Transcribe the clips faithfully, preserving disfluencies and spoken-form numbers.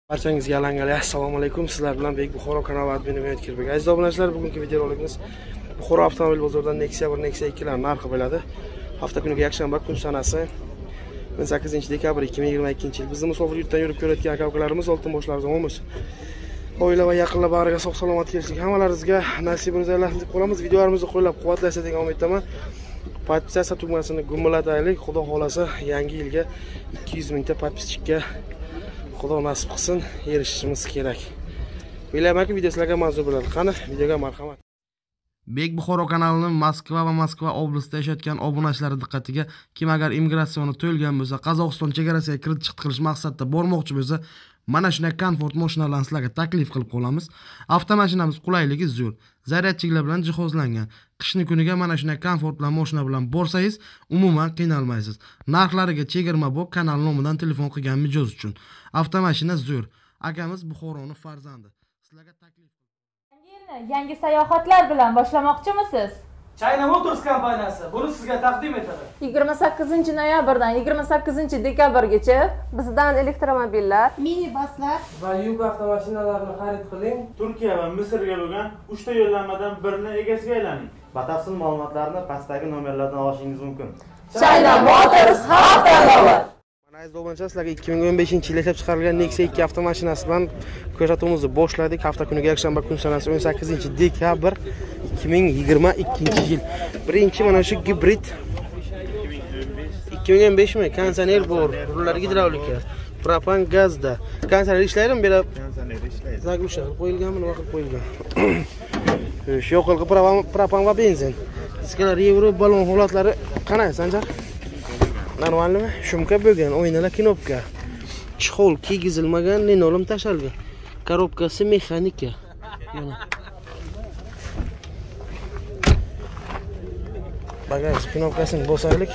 Barchangizga alangali assalomu alaykum. Sizlar bilan Bek Buxoro kanali admini Mehmet Kirbek. Aziz obunachilar, bugungi videorolikimiz Buxoro avtomobil bozoridan Nexia bir, Nexia ikki lar narxi bo'ladi. Hafta kuniga yakshanba kun sanasi o'n sakkizinchi dekabr ikki ming yigirma ikkinchi yil. Bizni musofir yurtdan yurib ko'rayotgan aka-ukalarimiz, oltin boshlarimizdan olmuş. Oila va yaqinlar bag'riga sog' salomat kelishlik hammalaringizga nasibini zaylashni deb qolamiz. Videolarimizni qo'llab-quvvatlaysiz degan umiddamon. Podpisatsiya tugmasini gumlataylik. Xudo xolasa yangi yilga ikki yuz mingta podpischiga Xudo nasib qilsin, erishishimiz kerak. Bilamanki video sizlarga manzur bo'ladi. Qani, videoga marhamat. Bek Buxoro kanalining Moskva va Moskva oblastida yashayotgan obunachilar diqqatiga, kim agar immigratsiyani to'lgan bo'lsa, Qozog'iston chegarasiga kirib chiqib qilish maqsadida bormoqchi bo'lsa, mana shunday komfort mashinalarni sizlarga taklif qilib qolamiz. Avtomashinamiz qulayligi zo'r, zaryadchilar bilan jihozlangan. Qishni kuniga mana shunday komfort bilan mashina bilan borsangiz, umuman qiynalmaysiz. Narxlariga chegirma bor, kanal nomidan telefon qilgan mijoz uchun. Avtomashina zo'r. Akamiz Buxoroning farzandi. Sizlarga taklif Yangi yangi sayohatlar bilan boshlamoqchimisiz? China Motors kompaniyasi buni sizga taqdim etadi. yigirma sakkizinchi noyabrdan yigirma sakkizinchi dekabrgacha bizdan elektromobillar, minibuslar va yuk avtomashinalarini xarid qiling. Turkiya va Misrga bo'lgan uchta yo'llanmadan birini egasiga aylaning. Batafsil ma'lumotlarni pastdagi nomerlardan olishingiz mumkin. China Motors xalq tanlovi. Aziz obunachilar, sizlarga ikki ming o'n beshinchi yilda ishlab chiqarilgan Nexia ikki avtomashinasi bilan ko'rsatuvimizni boshladik. Hafta kuniga yakshanba kun sanasi o'n sakkizinchi dekabr ikki ming yigirma ikkinchi yil. Birinchi mana shu gibrid ikki ming o'n besh mi? Konditsioner bor, rullar gidravlika, propan gazda. Konditsioner ishlaydimi? Bera Konditsioner ishlaydi. Zaglusha qo'yilganmi, nima qilib qo'yilgan? Shu yoqilg'i propan va benzin. Diskalar yevro, balon holatlari qanday, Sanjar? Normalmi? Shumka bo'lgan, o'yinlar knopka. Chxol kiygizilmagan, linoleum tashalgan. Korobkasi mexanika. Mana. Bagaj knopkasini bosaylik.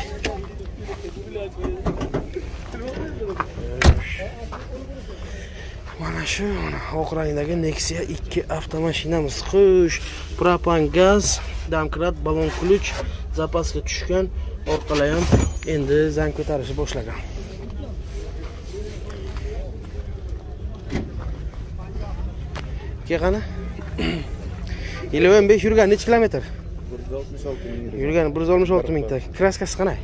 Mana shu, mana oq rangdagi Nexia ikki avtomashinamiz. Xush, propan gaz, domkrat, balon ключ, zapaska tushgan. Orqalar ham endi zang ko'tarishni boshlagan. Keqani? yil o'n besh yurgan necha kilometr? bir yuz oltmish olti ming. Yurgan bir yuz oltmish olti mingta. Kraskasi qanday?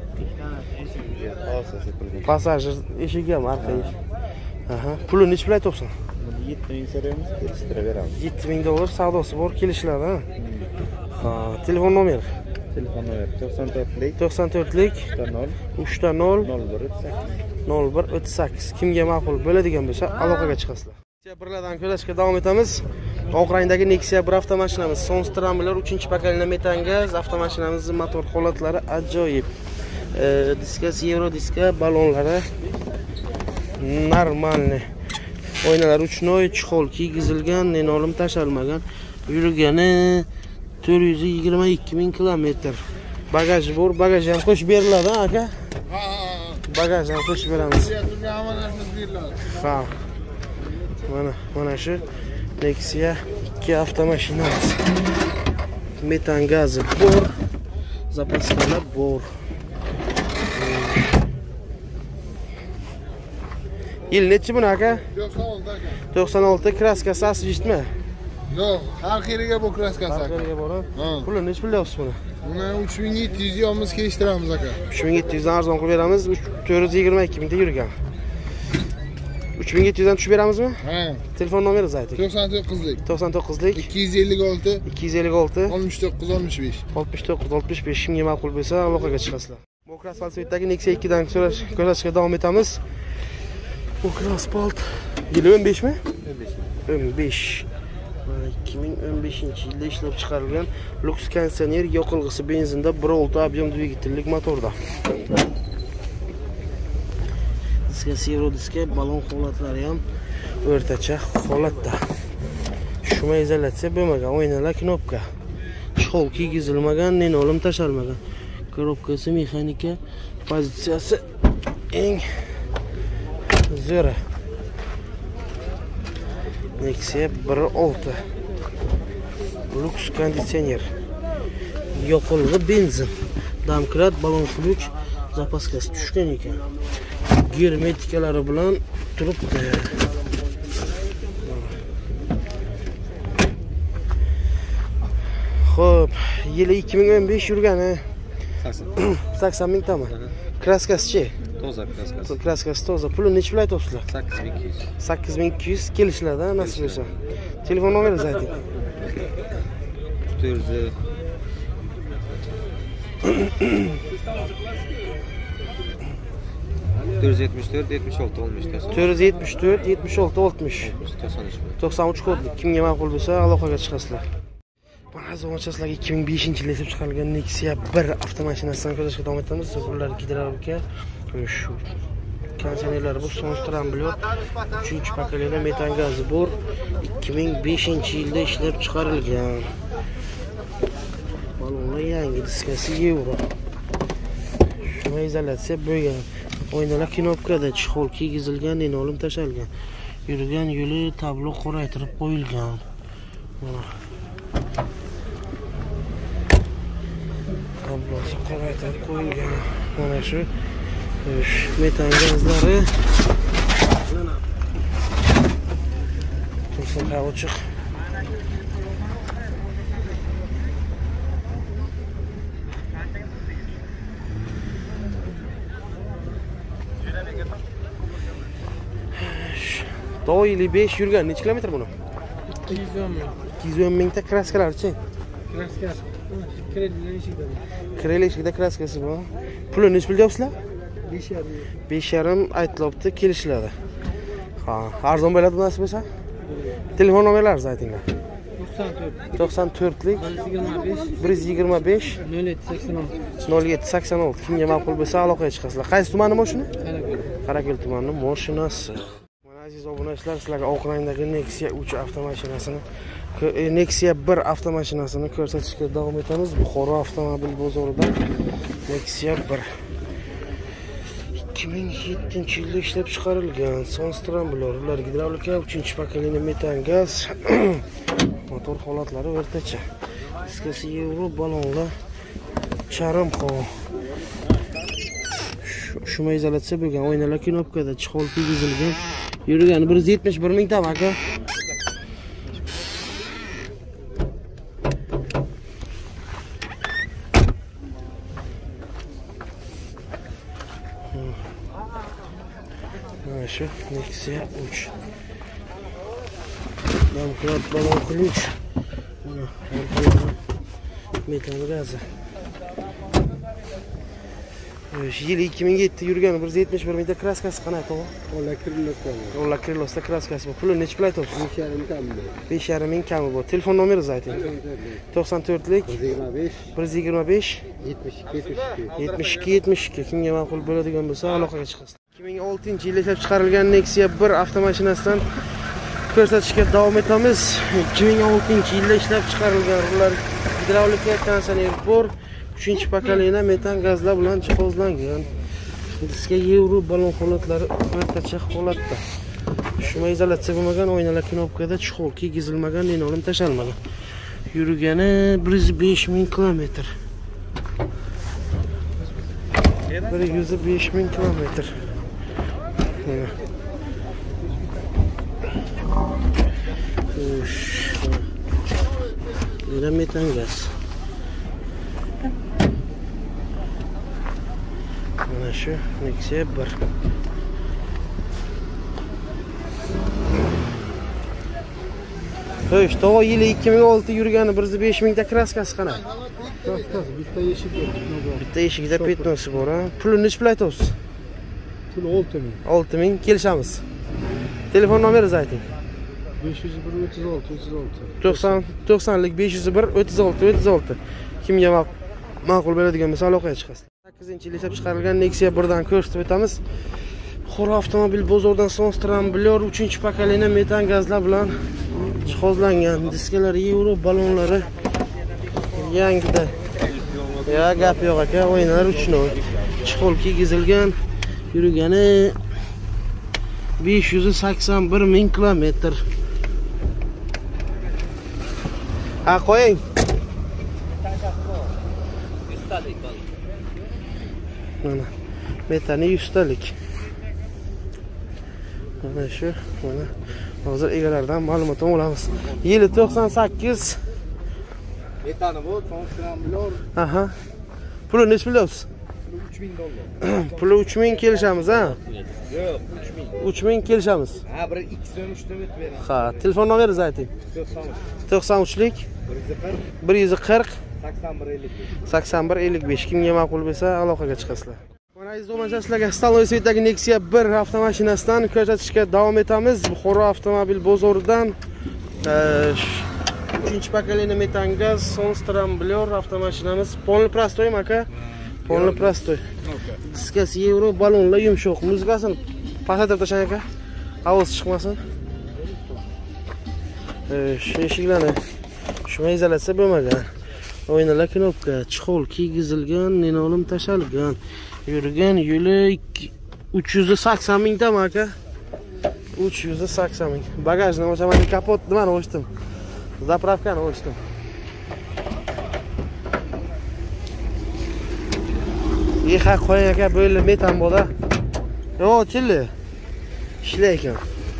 Passajir eshigi ham arqa eshik. Aha, puli necha pul aytibsan? yetti ming so'raymiz, kelishtirib yetti ming dollar savdosi bor, kelishiladi, ha? Ha, telefon nomeri. Telefon nomeri to'qson to'rtlik to'qson to'rtlik uch nol nol bir o'ttiz sakkiz. Kimga ma'qul bo'ladigan bo'lsa, aloqaga chiqasizlar. Birlardan ko'rishga davom etamiz. Oq rangdagi Nexia bir avtomashinamiz, son stramlar uchinchi pokoleniya metan gaz. Avtomashinamizning motor holatlari ajoyib. E, diskasi Euro diska, balonlari normalni. Oynalar uch noy, chxol kiygizilgan, linoleum tashalmagan. Yurgani to'rt yuz yigirma ikki ming kilometr. Bagaj bor, bagaj ham qo'shib beriladi, aka? Ha. Bagaj ham qo'shib beramiz. Ha. Mana, mana shu Nexia ikki avtomashinamiz. Metan gazi bor, zapaskalar bor. Yil nechi buni aka? to'qson olti aka. to'qson olti, kraskasi asvistmi? Yo'q, har xiriga bu kraskasi aka. Har xiriga bor. Ha. Puli necha pul deyapsiz buni? Buni uch ming yetti yuz yomimiz kelishtiramiz aka. uch ming yetti yuz dan arzon qilib beramiz. to'rt yuz yigirma ikki mingta yurgan. uch ming yetti yuz dan tushib beramizmi? Ha. Telefon nomeringizni ayting. to'qson to'qqizlik to'qson to'qqizlik ikki yuz ellik olti ikki yuz ellik olti oltmish to'qqiz oltmish besh. oltmish to'qqiz oltmish besh. Kimga ma'qul bo'lsa, aloqaga chiqasizlar. Mokra asfalt svetdagi Nexia ikki dan so'rash ko'rsatishga davom etamiz. Mokra asfalt yil o'n besh mi? o'n besh. ikki ming o'n beshinchi yilda ishlab chiqarilgan Lux konditsioner, yoqilg'isi benzinda, bir olti объем dvigatellik motorda. Diskasi Euro diska, balon holatlari ham o'rtacha holatda. Shuma izolyatsiya bo'lmagan, o'ynalar knopka. Chxol kiygizilmagan, linoleum tashalmagan. Korobkasi mexanika, pozitsiyasi eng zo'ri. Nexia bir olti. Lux konditsioner. Yoqilg'i benzin. Domkrat, balon ключ, zapaskasi tushgan ekan. Germetikalari bilan turibdi. Xo'p, yili ikki ming o'n besh yurgani sakson ming tami. Kraskasi-chi? Toza kraskasi. Kraskasi toza. Puli necha pul aytyapsizlar? sakkiz ming ikki yuz. sakkiz ming ikki yuz kelishlarda nasib bo'lsa. Telefon nomeringizni ayting. to'rt yuz to'rt yuz yetmish to'rt yetmish olti oltmish. to'rt yuz yetmish to'rt yetmish olti oltmish. to'qson uch kodli. Kimga ma'qul bo'lsa, aloqaga chiqasizlar. Mana zo'rchaslarga ikki ming beshinchi yilda ishlab chiqarilgan Nexia bir avtomashinasidan ko'rishga davom etamiz. Bular gidravlika, shu konditsionerlari bu Sonstran bilan uchinchi pokoleniya metan gazi bor. ikki ming beshinchi yilda ishlab chiqarilgan. Balonlar yangi, diskasi yevro. Shuna izolyatsiya bo'lgan. Oynalar knopkada, chexol kiygizilgan, linoleum tashalgan. Yurgan yo'li tablo qoraytirib qo'yilgan. Mana tablosi qoraytirib qo'yilgan. Mana shu metan gazlari. Mana to'sqa ochiq. Doyli besh yurgan. Necha kilometr buni? ikki yuz o'n ming. ikki yuz o'n mingta kraskalar-chi? Kraskasi. Krelli eshikda. Krelli eshikda kraskasi bor. Puli necha pul deyapsizlar? besh yarim. besh yarim aytilibdi, kelishiladi. Ha, arzon bo'ladi nasib bo'lsa? Telefon nomerlaringizni aytinglar. to'qson to'rtlik bir yuz yigirma besh nol yetti sakson olti. nol yetti sakson olti. Kimga ma'qul bo'lsa aloqaga chiqasizlar. Qaysi tumanning mashina? Qarako'l tumanining mashinasi. Mana aziz obunachilar, sizlarga oq rangdagi Nexia uch avtomashinasini, Nexia bir avtomashinasini ko'rsatishga davom etamiz. Buxoro avtomobil bozorida Nexia bir ikki ming yettinchi yilda ishlab chiqarilgan Sonstran bilan ular gidravlika, uchinchi pokoleniya metan gaz. Motor holatlari o'rtacha. Diskasi yevro, balonlar charm qon. Shuma izolyatsiya bo'lgan, oynalar knopkada, chexol kiygizilgan. Yurgani bir yuz yetmish bir ming tam aka. Mana shu Nexia uch. Banknot balon ключ. Mana metan gazi. Yili ikki ming yetti yurgan bir yuz yetmish bir mingta kraskasi qanday to'g'ri? Ola krilosda. Ola krilosda kraskasi bor. Puli necha pul aytyapsiz? besh yarim kami bor. besh yarim ming kami bor. Telefon nomeringizni ayting. to'qson to'rtlik bir yuz yigirma besh bir yuz yigirma besh yetmish ikki yetmish ikki. yetmish ikki yetmish ikki. Kimga ma'qul bo'ladigan bo'lsa aloqaga chiqasiz. ikki ming oltinchi yilda ishlab chiqarilgan Nexia bir avtomashinasidan ko'rsatishga davom etamiz. ikki ming oltinchi yilda ishlab chiqarilgan ular gidravlika, konditsioner bor. uchinchi pokoleniya metan gazlar bilan jihozlangan. Diska yevro, balon holatlari o'rtacha holatda. Shuma izolyatsiya bo'lmagan, oynalar knopkada, chexol kiygizilmagan, linoleum tashalmagan. Yurgani bir yuz besh ming kilometr. bir yuz besh ming kilometr. Mana metan gaz. Mana shu Nexia bir. Xo'sh, to'g'ri yili ikki ming olti yurgani bir yuz besh mingta kraskasi qanday? Kraskasi bitta eshik bor. Bitta eshikda petnosi bor, ha. Puli necha pul aytyapsiz? Pul olti ming. olti ming kelishamiz. Telefon nomeringizni ayting. besh yuz bir o'ttiz olti o'ttiz olti. to'qson to'qsonlik besh yuz bir o'ttiz olti o'ttiz olti. Kimga ma'qul bo'ladigan bo'lsa aloqaga chiqasiz. sakkizinchi yil ishlab chiqarilgan Nexia birdan ko'rsatib o'tamiz. Buxoro avtomobil bozoridan Sonstran bilan uchinchi pokoleniya metan gazlar bilan jihozlangan. Diskalari yevro, balonlari yangida. Ya gap yo'q aka, o'yinlar uchun. Chexol kiygizilgan. Yurgani besh yuz sakson bir ming kilometr. Ha, qo'ying. Mana metani yuz talik. Mana shu, mana hozir egalaridan ma'lumot olamiz. Yili to'qson sakkiz Metani bu, son skramblor Aha. Puli necha plyapsiz? uch ming dollar. Puli uch ming kelishamiz, ha? Yo'q, uch ming. uch ming kelishamiz. Ha, bir ikki so'm uch so'm o'tib bering. Ha, telefon nomeringizni ayting. to'qson uchlik bir yuz qirq sakson bir ellik besh. Kimga ma'qul bo'lsa, aloqaga chiqasizlar. Mana aziz do'stlar, sizlarga Staloy Svetdagi Nexia bir avtomashinasidan ko'rsatishga davom etamiz. Buxoro avtomobil bozoridan uchinchi pokoleniya metan gaz son stramblyor avtomashinamiz. Polni prostoy aka. Polni prostoy. Diskasi euro, balonlar yumshoq. Muzikasini pasatib tashlang aka. Ovoz chiqmasin. Shu eshiklarni shunga izolyatsiya bo'lmagan. Oynalar knopka, chixol kiygizilgan, linoleum tashalgan. Yurgan yo'li uch yuz sakson ming ta aka. uch yuz sakson ming. Bagajni ochaman, kapot nimani ochdim. Zapravkani ochdim. Yeha qo'ying aka, bo'yli metan bo'da. Yo'q, chilli. Ishlar ekan.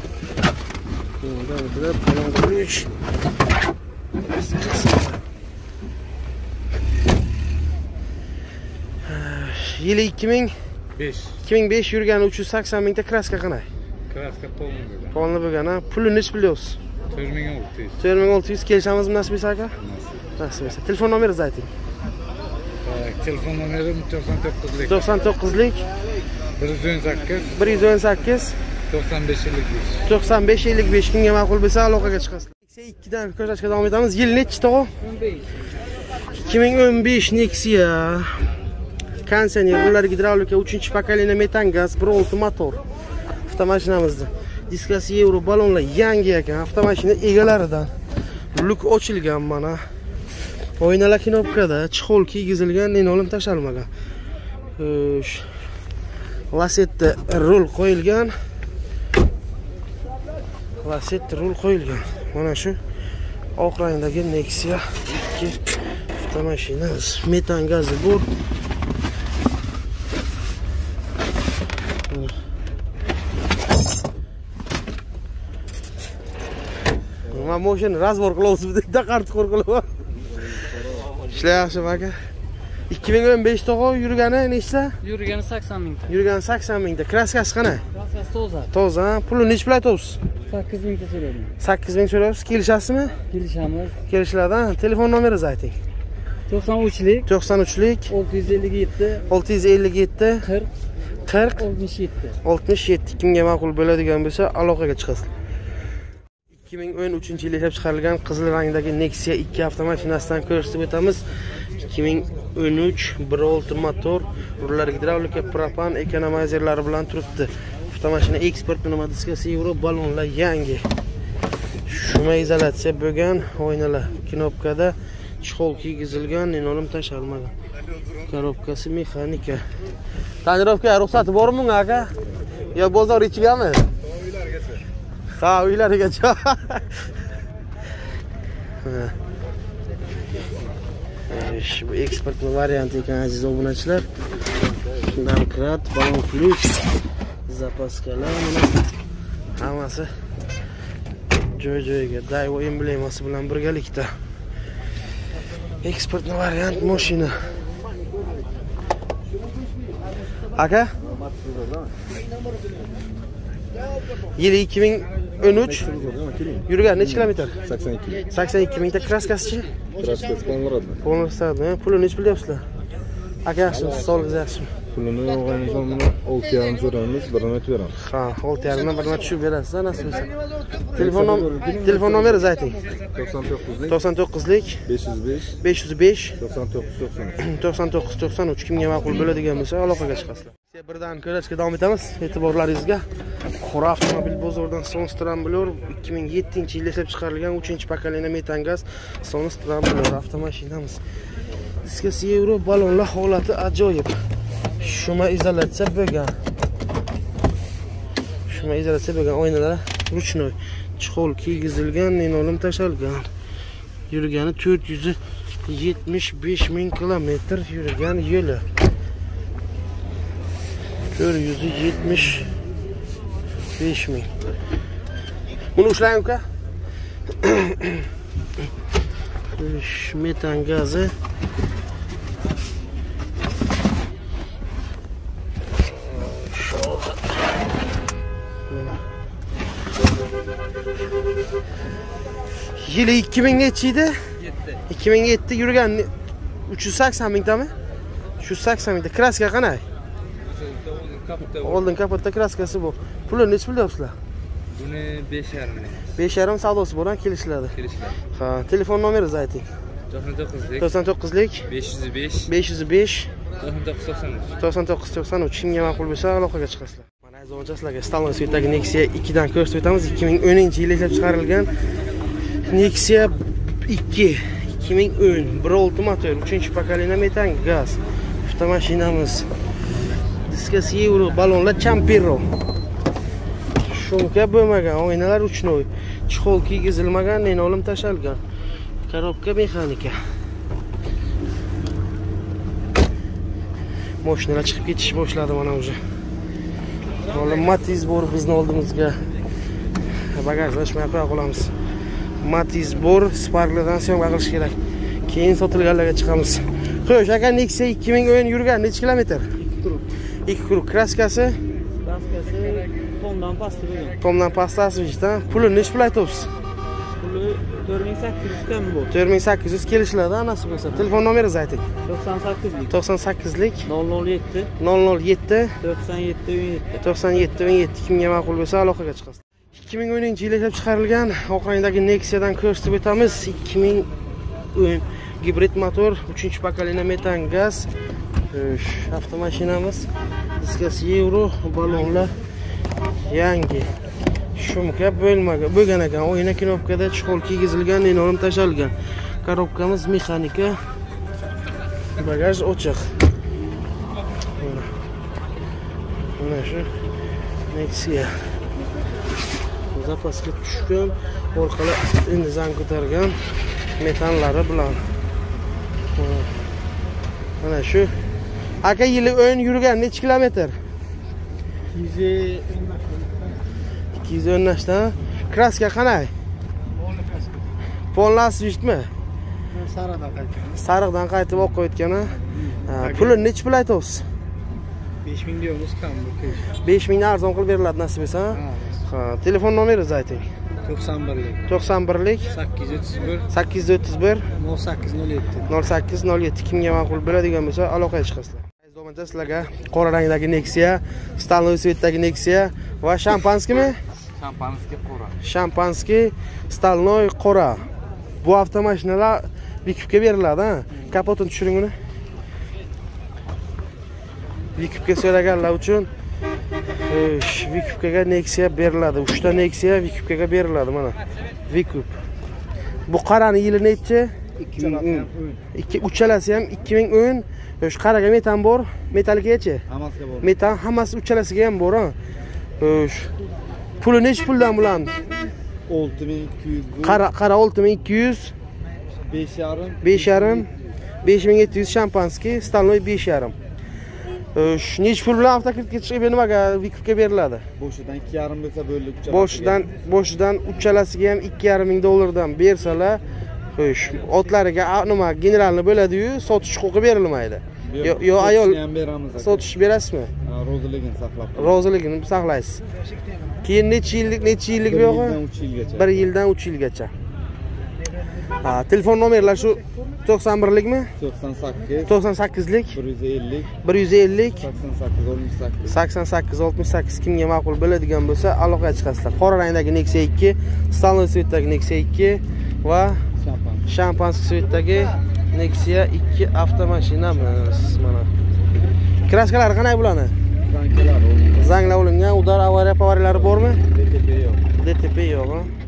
Yili ikki ming besh. ikki ming besh yurgani uch yuz sakson ming ta kraska qanday? Kraska polni bo'lgan. Polni bo'lgan, ha? Puli necha plyapsiz? to'rt ming olti yuz. to'rt ming olti yuz kelishamizmi nasib etsa aka? Nasib etsa. Telefon nomeringizni ayting. Telefon nomerim to'qson to'qqizlik to'qson to'qqizlik bir yuz o'n sakkiz bir yuz o'n sakkiz to'qson besh ellik besh. to'qson besh ellik besh. Kimga ma'qul bo'lsa aloqaga chiqasizlar. Nexia ikki dan ko'rsatishga davom etamiz. Yil nechi tog'o? o'n besh. ikki ming o'n besh Nexia. Kondisioner, ular gidravlika, uchinchi pokoleniya metan gaz, bir olti motor. Avtomashinamizda. Diskasi euro, balonlar yangi ekan. Avtomashina egalaridan. Luk ochilgan mana. Oynalar knopkada, chixol kiygizilgan, linoleum tashalmagan. Lasetda rul qo'yilgan. Lasetda rul qo'yilgan. Mana shu oq rangdagi Nexia ikki avtomashina. Metan gazi bor. Mana mashina razbor qilyapsiz, bitta qartqor qilyapman. Ishlar yaxshimi aka? ikki ming o'n besh tog'o yurgani nechta? Yurgani sakson ming ta. Yurgani sakson ming ta. Kraskasi qanday? Kraskasi toza. Toza, puli necha pul aytyapsiz? sakkiz ming ta so'radim. sakkiz ming so'rayapsiz, kelishasizmi? Kelishamiz. Kelishiladi. Telefon nomeringizni ayting. to'qson uchlik to'qson uchlik olti yuz ellik yetti olti yuz ellik yetti qirq qirq oltmish yetti. oltmish yetti. Kimga ma'qul bo'ladigan bo'lsa, aloqaga chiqasizlar. ikki ming o'n uchinchi yil ishlab chiqarilgan qizil rangdagi Nexia ikki avtomashinasidan ko'rsatib o'tamiz. ikki ming o'n uch bir olti motor, rullar gidravlika, propan, ekonomizerlari bilan turibdi. Avtomashina eksport nima diskasi euro, balonlar yangi. Shuma izolyatsiya bo'lgan, oynalar knopkada, chixol kiygizilgan, linoleum tashalmagan. Korobkasi mexanika. Tonirovka ruxsati bormi bunga aka? Yo bozor ichigami? Ha, uylarigacha. Bu eksportni varianti ekan aziz obunachilar. Domkrat, balon ключ, zapaskalar mana hammasi joy-joyiga, Daewoo emblemasi bilan birgalikda. Eksportni variant mashina. Aka? Yili ikki ming o'n uch. Yurgan necha kilometr? sakson ikki. sakson ikki ming ta. Kraskasichi? Kraskasi polnaradi. Polnaradi. Puli necha pul deyapsizlar? Aka yaxshimi? Sog'ligingiz yaxshimi? Pulini olganimizdan buni olti yarim so'raymiz, birini aytib beramiz. Ha, olti yarim dan birini tushib berasiz, nasib etsa. Telefon telefon nomeringizni ayting. to'qson to'qqizlik to'qson to'qqizlik besh yuz besh besh yuz besh to'qson to'qqiz to'qson uch. to'qson to'qqiz to'qson uch. Kimga ma'qul bo'ladigan bo'lsa, aloqaga chiqasizlar. Birdan ko'rishga davom etamiz. E'tiborlaringizga Buxoro avtomobil bozoridan son stramblyor ikki ming yettinchi yilda ishlab chiqarilgan uchinchi pokoleniya metan gaz son stramblyor avtomashinamiz. Diskasi euro, balonlar holati ajoyib. Shuma izolyatsiya bo'lgan. Shuma izolyatsiya bo'lgan, oynalar ruchnoy, chixol kiygizilgan, linoleum tashalgan. Yurgani to'rt yuz yetmish besh ming kilometr yurgan yo'li. to'rt yuz yetmish besh ming. Buni ushlang uka. Şu metan gazı. Yılı ikki ming nechiydi? ikki ming yetti yurgan uch yuz sakson mingtami? uch yuz sakson mingta. Kraska qanday? Oldin kapotda kraskasi bu. Pulni nech pul deyapsizlar? Buni besh yarim ming. besh yarim savdosi bilan kelishiladi. Kelishiladi. Ha, telefon nomeringizni ayting. to'qson to'qqizlik to'qson to'qqizlik besh yuz besh besh yuz besh to'qson to'qqiz to'qson uch. to'qson to'qqiz to'qson uch. Kimga ma'qul bo'lsa aloqaga chiqasizlar. Mana aziz sizlarga Stalnoy Svetdagi Nexia ikki dan ko'rsatib o'tamiz. ikki ming o'ninchi yil ishlab chiqarilgan Nexia ikki ikki ming o'n bir olti motor, uchinchi pokoleniya metan gaz avtomashinamiz. Diskasi Euro, balonlar Champero. Shumka bo'lmagan, oynalar uchnoy, chexol kiygizilmagan, linoleum tashalgan. Korobka mexanika. Mashinalar chiqib ketish boshladi mana o'zi. Hozir Matiz bor bizni oldimizga. Bagajlashmay qo'ya qolamiz. Matiz bor, Sparklardan syomka qilish kerak. Keyin sotilganlarga chiqamiz. Xo'sh, aka Nexia ikki ming o'n yurgan necha kilometr? ikki krug. Kraskasi? Kraskasi tomdan pastda bo'lgan. Tomdan pastasi ishdan. Puli nech pul aytibsiz? Puli to'rt ming sakkiz yuz kam bu. to'rt ming sakkiz yuz kelishiladi, nasib bo'lsa. Telefon nomeringizni ayting. to'qson sakkizlik to'qson sakkizlik nol nol yetti nol nol yetti to'qson yetti o'n yetti. to'qson yetti o'n yetti. Kimga ma'qul bo'lsa aloqaga chiqasiz. ikki ming o'ninchi yil ishlab chiqarilgan oq rangdagi Nexia'dan ko'rsatib o'tamiz. ikki ming o'n gibrid motor, uchinchi pokoleniya metan gaz. Avtomashinamiz. Diskasi Euro, balonlar yangi. Shumka bo'lmagan, bo'lgan ekan. Oyna knopkada chexol kiygizilgan, linoleum tashalgan. Korobkamiz mexanika. Bagaj ochiq. Mana. Mana shu Nexia. Zapasga tushgan, orqalar endi zang ko'targan metanlari bilan. Mana shu. Aka yili o'n yurgan necha kilometr? ikki yuz o'n nashdan. Kraska qanday? Pollasvitmi? Sariqdan qaytgan. Sariqdan qaytib oqqa o'tgan. Puli necha pul aytasiz? besh ming deymiz kam bu. besh ming dan arzon qilib beriladi nasib etsa. Ha, telefon nomeringizni ayting. to'qson birlik to'qson birlik sakkiz yuz o'ttiz bir sakkiz yuz o'ttiz bir nol sakkiz nol yetti. nol sakkiz nol yetti. Kimga ma'qul bo'ladigan bo'lsa aloqaga chiqasizlar. Aziz sizlarga qora rangdagi Nexia, Stalnoy Svetdagi Nexia va shampanskimi? Shampanskiy qora. Shampanskiy Stalnoy qora. Bu avtomashinalar Vikupga beriladi, ha? Kapotini tushiring uni. Vikupga so'raganlar uchun Vikupga Nexia beriladi. uchta Nexia Vikupga beriladi mana. Vikup. Bu qarani yili necha? ikki ming o'n. ikki uchalasi ham ikki ming o'n. Shu qaraga metan bor, metalgacha. Hammasiga bor. Metan hammasi uchalasiga ham bor, ha. Xo'sh. Puli necha puldan bulan? olti ming ikki yuz. Qara qara olti ming ikki yuz. besh yarim. besh yarim. besh ming yetti yuz shampanskiy, Stalnoy besh yarim. Shu nech pul bilan avtokreditga chiqib nimaga Vikupga beriladi? Boshidan ikki yarim bo'lsa bo'ldi. Boshidan boshidan uchalasiga ham ikki yarim ming dollardan bersalar, xo'sh, otlariga nima generalni bo'ladi-yu, sotish huquqi berilmaydi. Yo yo ayol ham beramiz. sotish berasizmi? Roziligini saqlab. Roziligini saqlaysiz. Keyin necha yillik, necha yillik bu yo'g'i? uch yilgacha. bir yildan uch yilgacha. Ha, telefon nomerlar shu to'qson birlikmi? to'qson sakkiz. to'qson sakkizlik bir yuz ellik. bir yuz ellik sakson sakkiz oltmish sakkiz. sakson sakkiz oltmish sakkiz. Kimga ma'qul bo'ladigan bo'lsa aloqaga chiqasizlar. Qora rangdagi Nexia ikki, Stalnoy Svetdagi Nexia ikki va Shampanskiy Svetdagi Nexia ikki avtomashinamiz mana. Kraskalari qanday bularni? Zanglar Zanglar olingan, udar avariya pavariyalari bormi? D T P yo'q. D T P yo'q, ha?